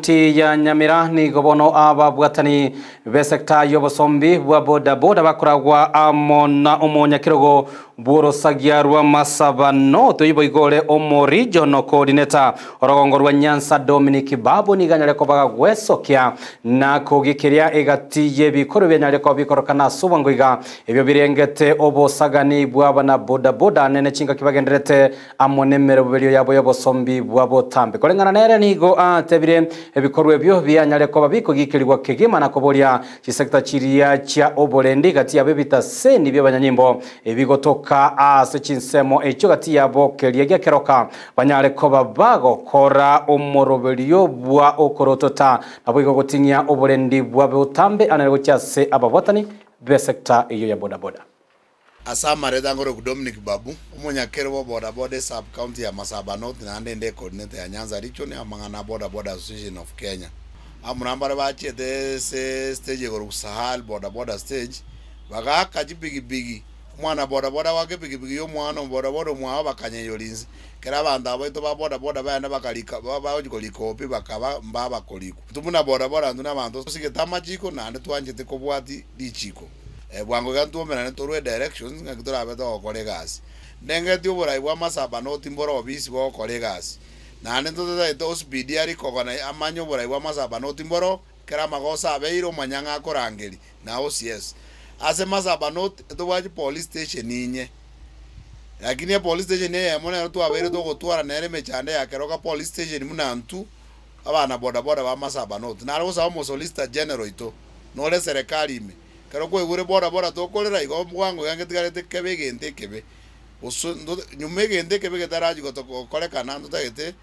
Ti ya Nyamira ni gobono ababwatani besekta yobosombi bwa boda boda bakoragwa amona omonya kirogo bworosagia rwa masabano toyibo igore omo regional coordinator orogongo rwa Nyanza Dominic Babu niganyare ko bagwesokia na kugikiria egati yebikoro benyare ko bikorokana subangwiga ebyo birengete obosagani bwabana boda boda nene chinga kibagenderete amonemere bubelyo yabo yobosombi bwa botambe kolengana nere nigo tebire ebikorwe byo byanyare ko babiko gikirirwa kegema na koboria chisekta chiria cha oborendi gati ya bebita seni byo banyanyimbo ebigotoka ase chinsemo echo gati ya bokeria gekeroka banyare ko babago kora omorobelyo bwa okorotota nabwo gotinya oborendi bwa botambe anarego cyase ababotani besekta iyo ya boda boda Asama redangoro Dominic Babu umunyakero wa boda boda sub county ya Masaba North na ndende coordinator ya Nyanza region ya mangana boda boda association of Kenya amurambare bache de stage go Sahal boda boda stage baga kaji bigi mwana boda boda wake bigi yo mwana boda boda mwa bakanye yolinzi kera banda baito ba boda boda bana bakalika bakoliko bakaba mbaba koliko tumuna boda boda nduna bantu sike tamachiko na ndetwanje te kobwati dichiko bwango gantuomera netorwe directions ngakitora beto kolegas ndenge tiobora ibwa Masaba North mboro obisi bo kolegas na nento to speed yari kogana amanyo bora ibwa Masaba North mboro kera magosa abeiro manyanga korangeli na OCS ase Masaba North to waji police station inye lakini police station ye mona to abere to gotwara nere mechande yakeroka police station munantu abana boda boda ba Masaba North na rosa mo solicitor general ito no le serikali ime kero ko igure boda boda to kolera igo bwango yange tigarete kebe gente kebe oso nyume gente kebe getaraji go to koleka nando tagete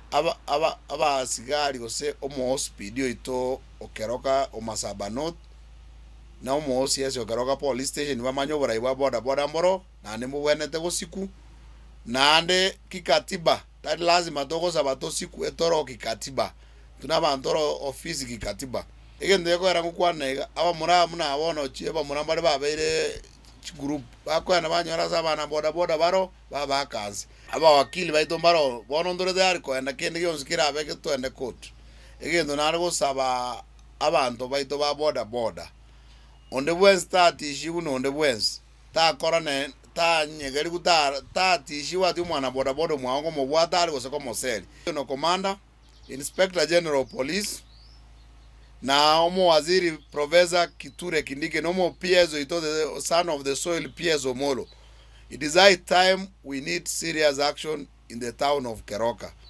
aba sigari go se omo speed ito okeroka o Masaba North na omo OCS okeroka police station ba manyobora iwa boda boda mboro na nemu wenete go siku na ande kikatiba tadi lazima togo sabato siku etoro kikatiba tunaba antoro office kikatiba egende ko era ngukwana aba muna abono chieba murambare babere group bakwana banyora sabana boda boda baro baba kazi aba wakili baito baro bono ndore dari ko enda kende yonsikira abeke to ende court egendo nargo saba abantu baito ba boda boda onde bwen start ishibu no onde bwens ta korane ta nyegeri kutar ta tishiwa tu mwana boda boda mwango mo bwatari ko seko moseli no commander inspector general police na omo waziri Professor Kiture Kindike nomo Piezo ito the son of the soil Piezo Molo. It is high time we need serious action in the town of Keroka.